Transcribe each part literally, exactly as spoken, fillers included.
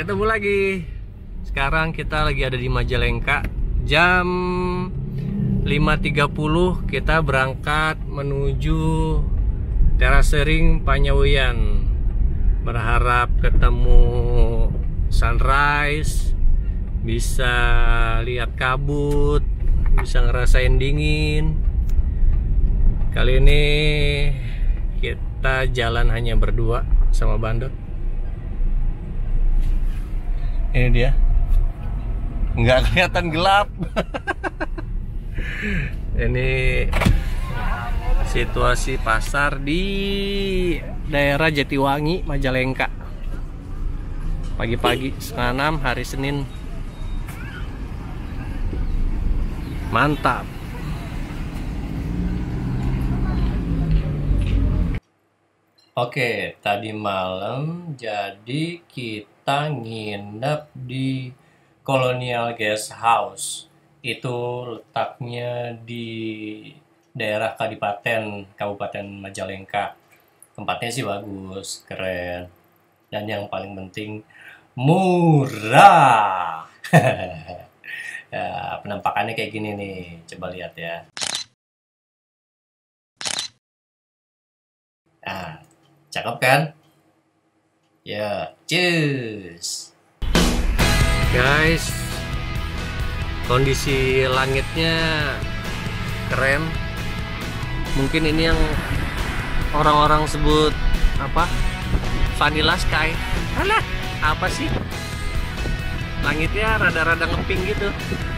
ketemu lagi. Sekarang kita lagi ada di Majalengka. Jam lima tiga puluh kita berangkat menuju Terasering Panyawian. Berharap ketemu sunrise, bisa lihat kabut, bisa ngerasain dingin. Kali ini kita jalan hanya berdua sama Bandot. Ini dia, nggak kelihatan gelap. Ini situasi pasar di daerah Jatiwangi, Majalengka. Pagi-pagi setengah enam hari Senin. Mantap. Oke, tadi malam jadi kita nginep di Colonial Guest House. Itu letaknya di daerah Kadipaten, Kabupaten Majalengka. Tempatnya sih bagus, keren. Dan yang paling penting, murah. Ya, penampakannya kayak gini nih, coba lihat ya. Nah, cakep kan? Ya, cus. Guys, kondisi langitnya keren. Mungkin ini yang orang-orang sebut apa? Vanilla sky. Alah, apa sih? Langitnya rada-rada ngeping gitu.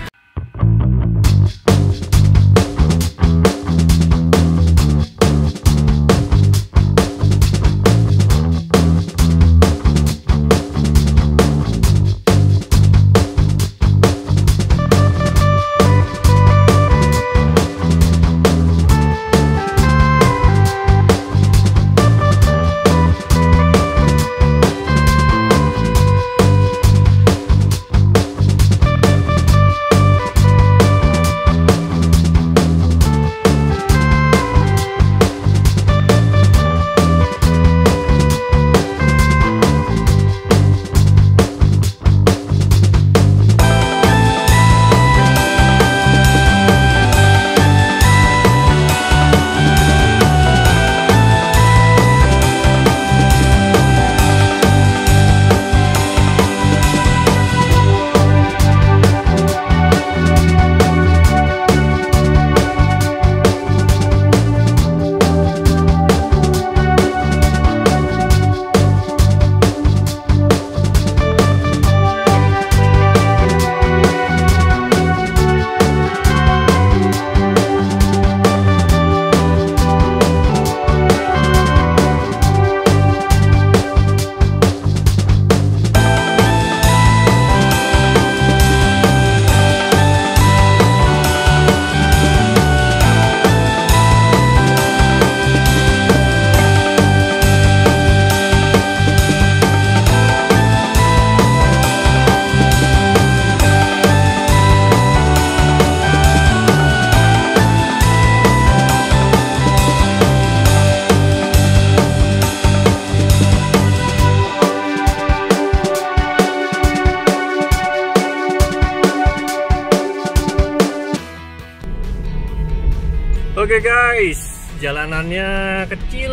Oke guys, jalanannya kecil,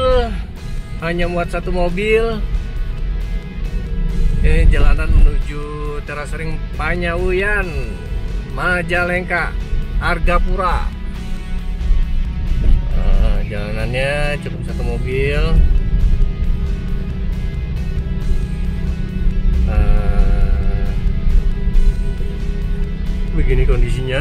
hanya muat satu mobil. Ini jalanan menuju Terasering Panyawian, Majalengka, Argapura. Nah, jalanannya cukup satu mobil. Nah, begini kondisinya.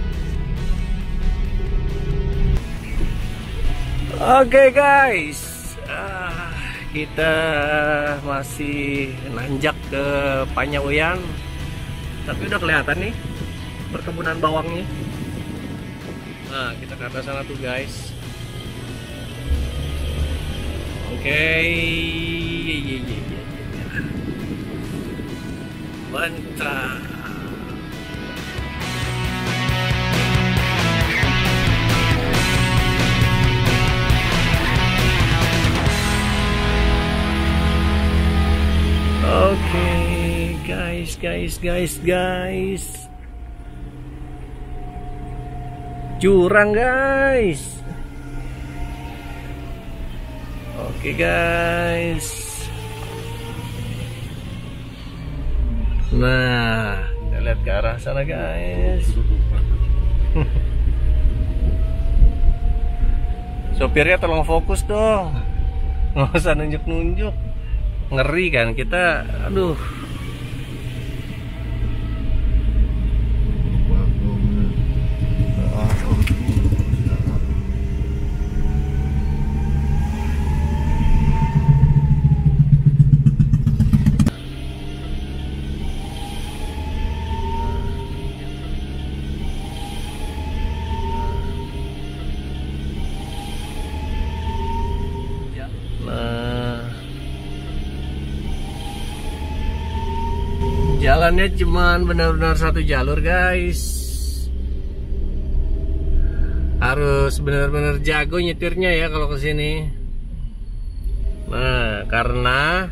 Oke okay guys, ah, kita masih nanjak ke Panyawian, tapi udah kelihatan nih perkebunan bawangnya. Nah, kita ke atas sana tuh guys. Oke, okay. Mantap. Oke guys, guys, guys, guys. Jurang guys. Oke guys. Nah, kita lihat ke arah sana guys. Sopirnya tolong fokus dong. Nggak usah nunjuk-nunjuk. Ngeri kan kita. Aduh. Jalannya cuman benar-benar satu jalur guys. Harus benar-benar jago nyetirnya ya kalau kesini. Nah, karena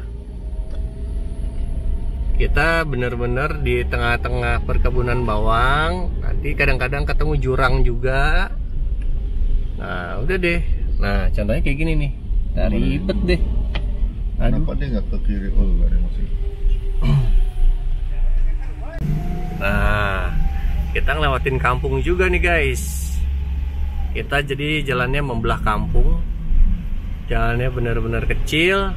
kita benar-benar di tengah-tengah perkebunan bawang. Nanti kadang-kadang ketemu jurang juga. Nah, udah deh. Nah, contohnya kayak gini nih. Nah, ribet deh. Kenapa dia nggak ke kiri? Oh, nggak ada masih. Nah, kita ngelewatin kampung juga nih guys. Kita jadi jalannya membelah kampung. Jalannya benar-benar kecil.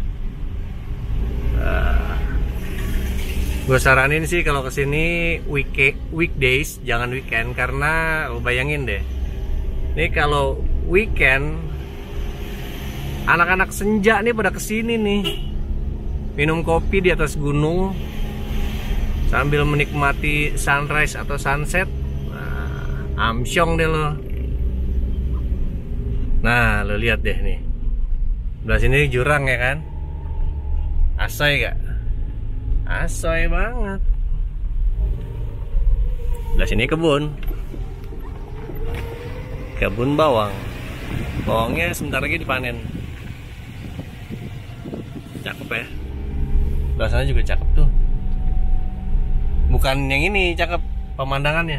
Nah, gue saranin sih kalau kesini week weekdays, jangan weekend, karena lo bayangin deh. Nih kalau weekend, anak-anak senja nih pada kesini nih, minum kopi di atas gunung sambil menikmati sunrise atau sunset. Nah, amsyong deh lo. Nah, lo lihat deh nih. Sebelah sini jurang ya kan? Asoy gak? Asoy banget. Sebelah sini kebun. Kebun bawang. Bawangnya sebentar lagi dipanen. Cakep ya. Sebelah sana juga cakep tuh. Bukan yang ini cakep pemandangannya.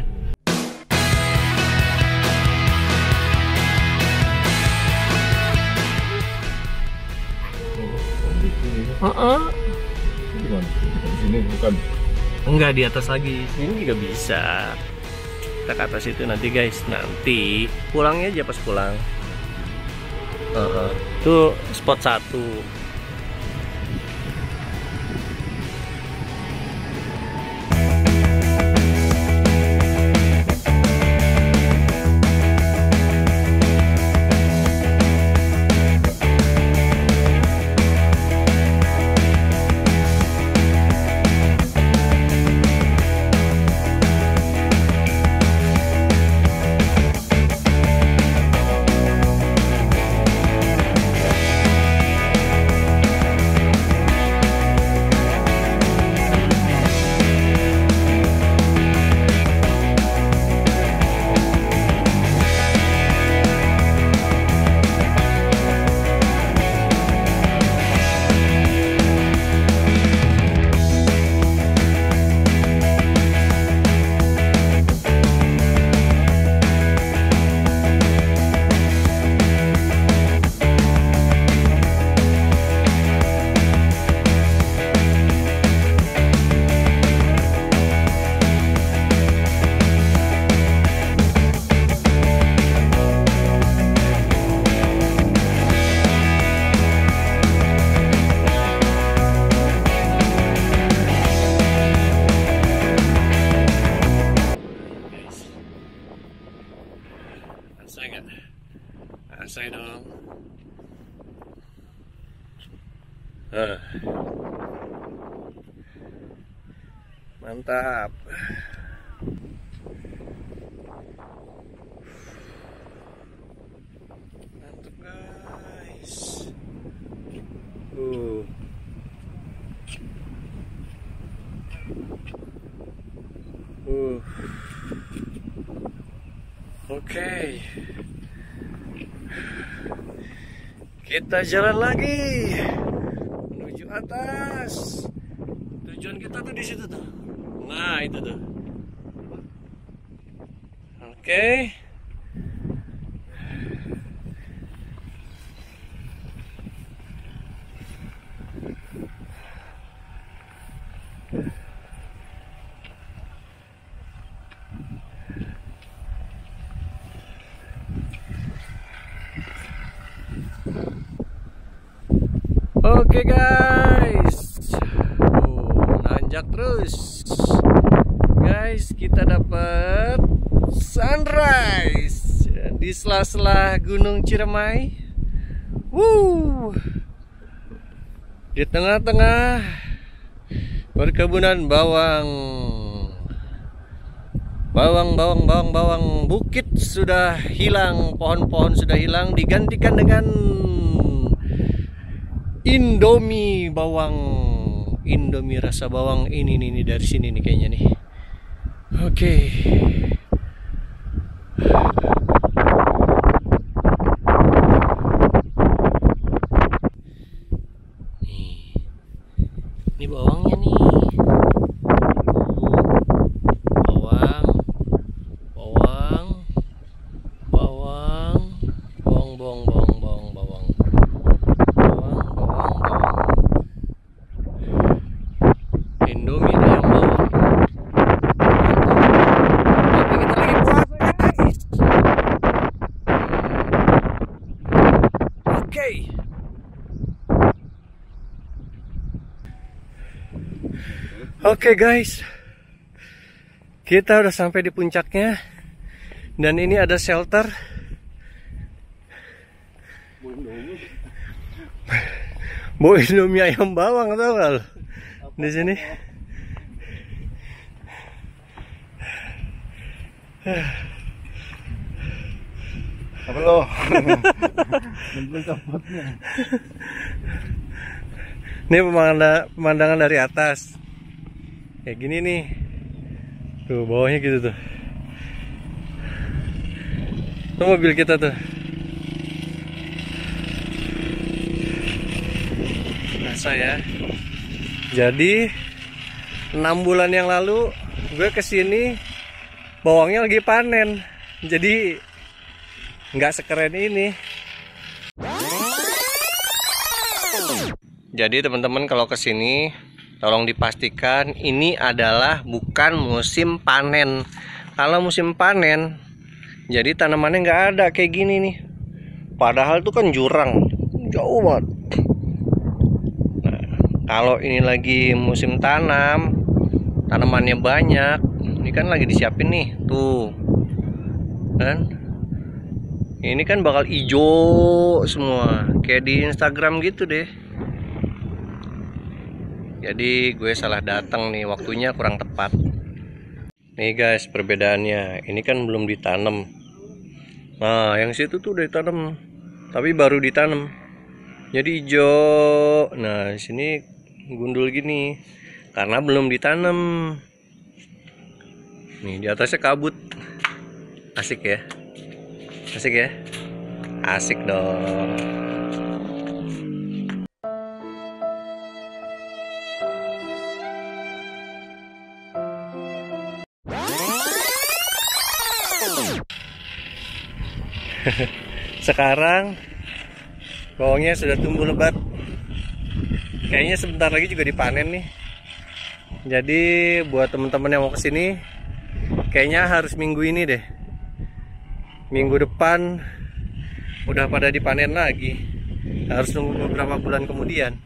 Uh-uh. Di sini bukan. Enggak, di atas lagi. Ini juga bisa. Kita ke atas itu nanti guys. Nanti pulangnya aja pas pulang. Uh-uh. Tuh spot satu. Asai dong. Uh. Mantap. Mantap guys. Uh. Uh. Oke. Okay. Kita jalan lagi menuju atas. Tujuan kita tuh di situ tuh. Nah, itu tuh. Oke. Oke guys, oh, nanjak terus, guys. Kita dapat sunrise di sela-sela Gunung Ciremai. Wuh, di tengah-tengah perkebunan bawang, bawang, bawang, bawang, bawang. Bukit sudah hilang, pohon-pohon sudah hilang, digantikan dengan Indomie bawang, Indomie rasa bawang ini nih, nih dari sini nih kayaknya nih. Oke. Nih, ini bawangnya nih. Bawang, bawang, bawang, bawang, bawang, bawang, bawang, bawang. Indomie ayam bawang. Tapi kita lagi puasa guys. Oke. Oke guys, kita udah sampai di puncaknya dan ini ada shelter. Bawa Indomie ayam bawang, tau gak lo? Di sini. Apa lo? Ini pemandangan, pemandangan dari atas. Kayak gini nih. Tuh bawahnya gitu tuh. Itu mobil kita tuh. Ya. Jadi enam bulan yang lalu gue kesini bawangnya lagi panen, jadi nggak sekeren ini. Jadi teman-teman kalau kesini tolong dipastikan ini adalah bukan musim panen. Kalau musim panen jadi tanamannya nggak ada kayak gini nih, padahal tuh kan jurang jauh banget. Kalau ini lagi musim tanam, tanamannya banyak. Ini kan lagi disiapin nih, tuh kan. Ini kan bakal hijau semua, kayak di Instagram gitu deh. Jadi gue salah datang nih, waktunya kurang tepat. Nih guys, perbedaannya. Ini kan belum ditanam. Nah, yang situ tuh udah ditanam, tapi baru ditanam. Jadi hijau. Nah, di sini gundul gini karena belum ditanam. Nih di atasnya kabut. Asik ya, asik ya, asik dong. Sekarang bawangnya sudah tumbuh lebat. Kayaknya sebentar lagi juga dipanen nih. Jadi buat teman-teman yang mau kesini, kayaknya harus minggu ini deh. Minggu depan udah pada dipanen lagi. Harus nunggu beberapa bulan kemudian.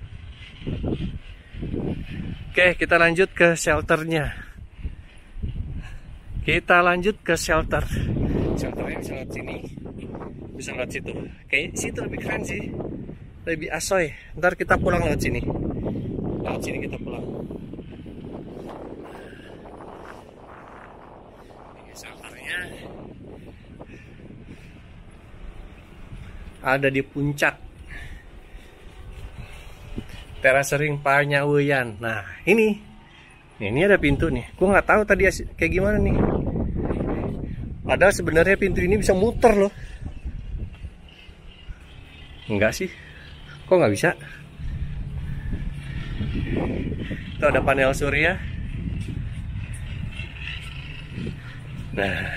Oke, kita lanjut ke shelternya. Kita lanjut ke shelter. Shelternya bisa lewat sini, bisa lewat situ. Kayak situ lebih keren sih, lebih asoy. Ntar kita pulang lewat sini. Lewat sini kita pulang. Ini shelternya ada di puncak Terasering Panyaweyan. Nah ini, ini ada pintu nih. Gue nggak tahu tadi kayak gimana nih. Padahal sebenarnya pintu ini bisa muter loh. Enggak sih, kok nggak bisa? Itu ada panel surya. Nah,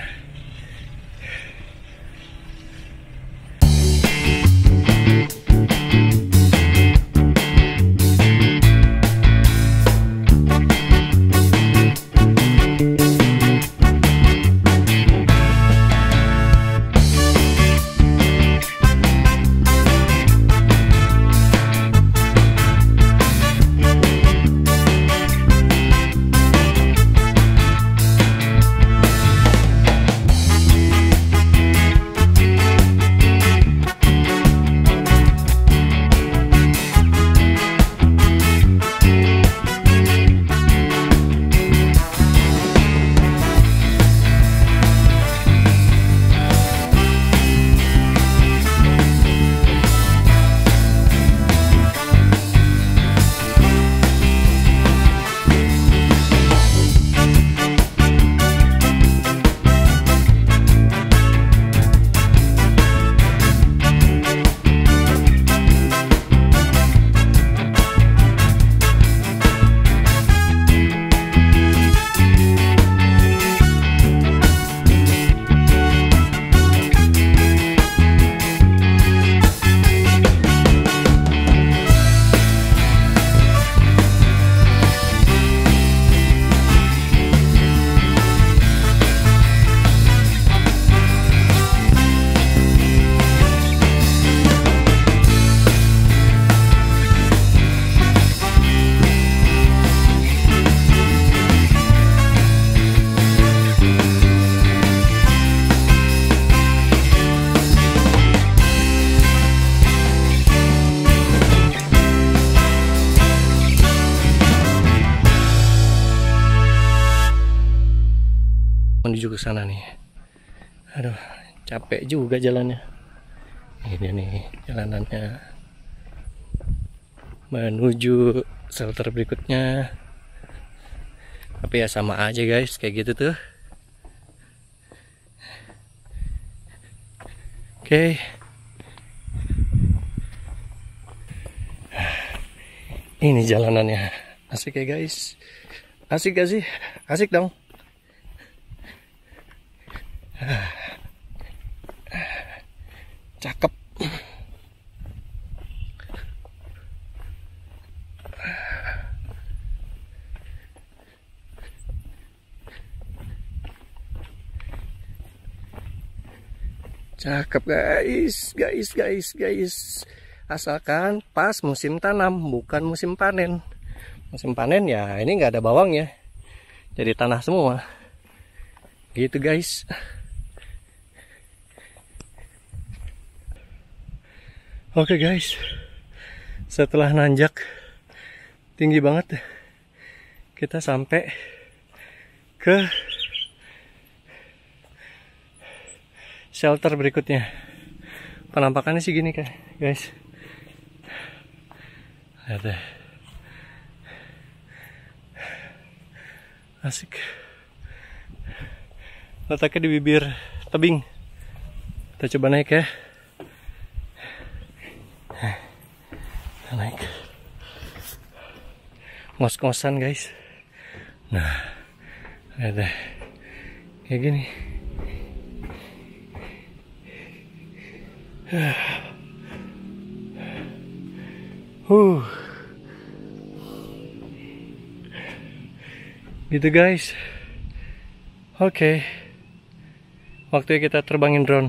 menuju ke sana nih. Aduh, capek juga jalannya. Ini nih jalanannya menuju shelter berikutnya. Tapi ya sama aja guys, kayak gitu tuh. Oke. Ini jalanannya. Asik ya guys. Asik gak sih? Asik dong. Cakep. Cakep guys, guys, guys, guys. Asalkan pas musim tanam, bukan musim panen. Musim panen ya ini nggak ada bawang ya, jadi tanah semua. Gitu guys. Oke guys, setelah nanjak tinggi banget, kita sampai ke shelter berikutnya. Penampakannya sih gini kayak guys. Lihat deh. Asik. Letaknya di bibir tebing. Kita coba naik ya. Kita naik. Ngos-ngosan guys. Nah, lihat deh. Kayak gini. Huh. Gitu guys. Oke. Okay. Waktunya kita terbangin drone.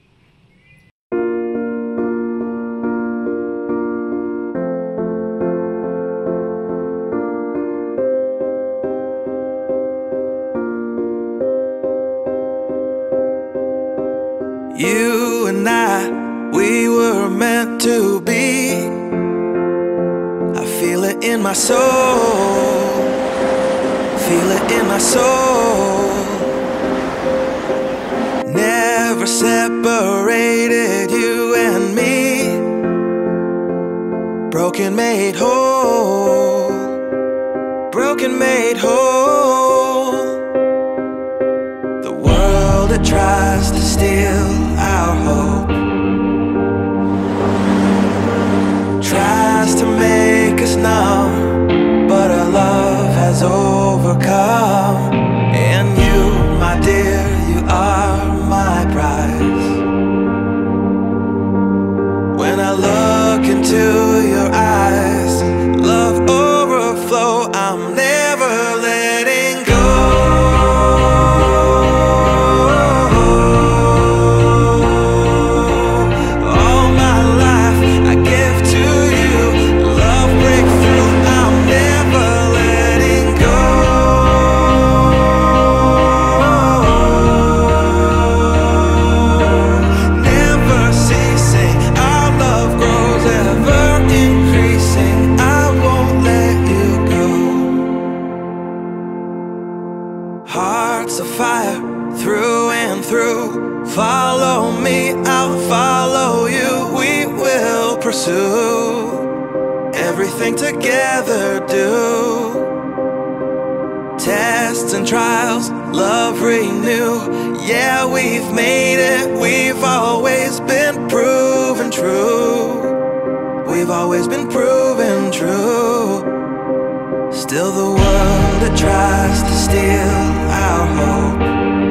You and I, we were meant to be. I feel it in my soul. Feel it in my soul. Never separated, you and me. Broken made whole. Broken made whole. The world that tries to steal our hope tries to make us numb. everything together do. Tests and trials, love renew. Yeah, we've made it, we've always been proven true. We've always been proven true. Still the world that tries to steal our hope,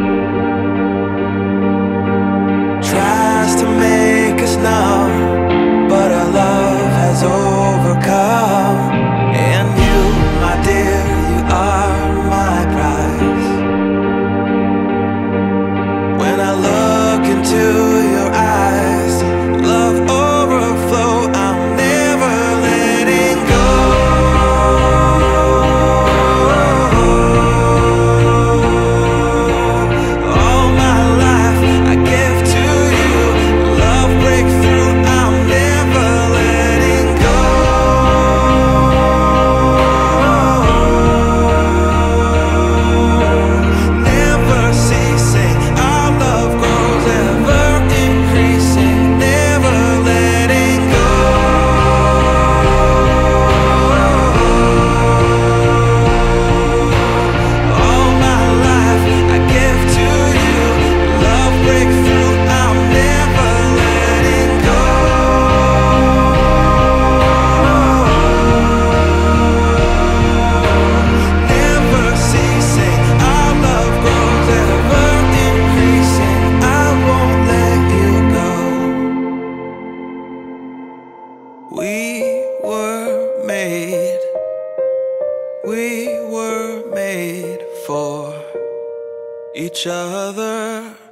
tries to make us numb, but our love has overcome. And you, my dear, you are my prize. When I look into your eyes, love overflow, I'm never letting go. All my life I give to you, love breakthrough, I'm never letting go. Never ceasing, our love grows, ever increasing, never letting go. All my life I give to you, love breakthrough, I'm never letting go. Never ceasing, our love grows, ever increasing, I won't let you go. We were made, we were made for each other.